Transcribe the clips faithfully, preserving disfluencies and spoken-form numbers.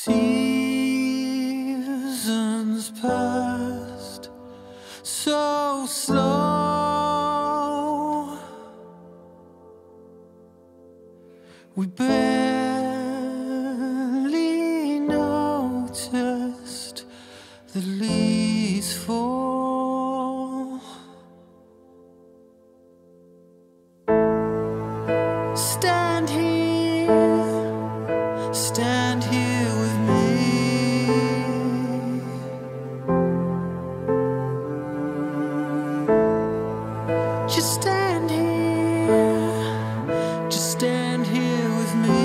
Seasons passed so slow, we barely noticed the leaves fall. Stand here, stand here with me. Just stand here, just stand here with me.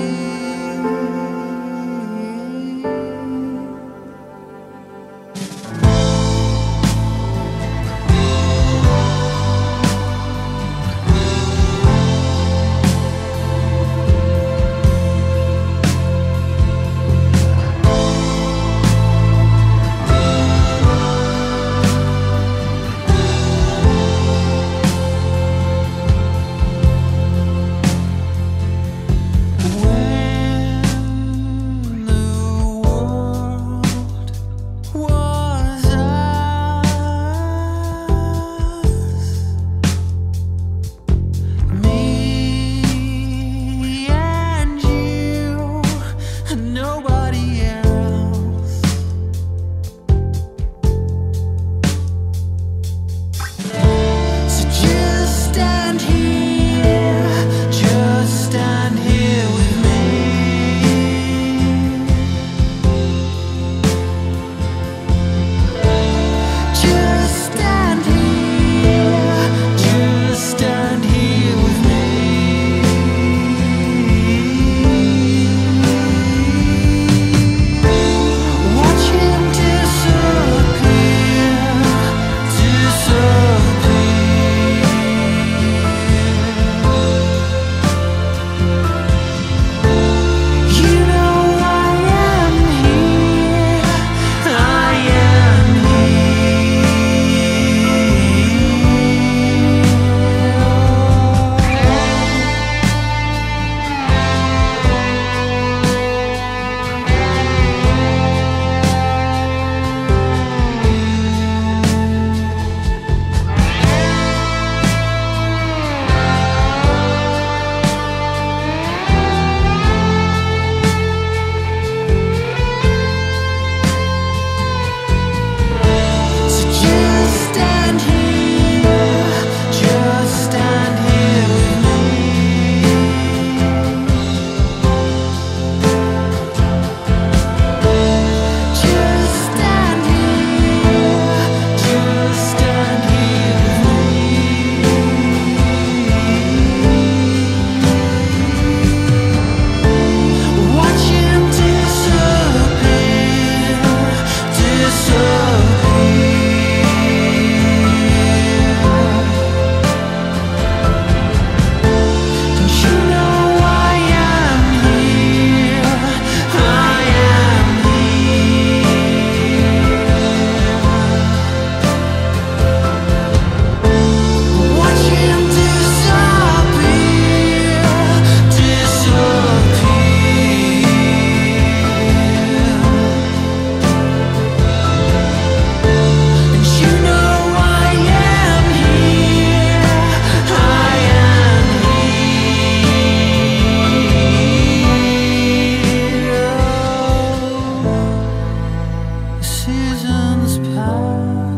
Nobody else. So just stand here, just stand here with me. Just stand here, just stand here with me. Seasons pass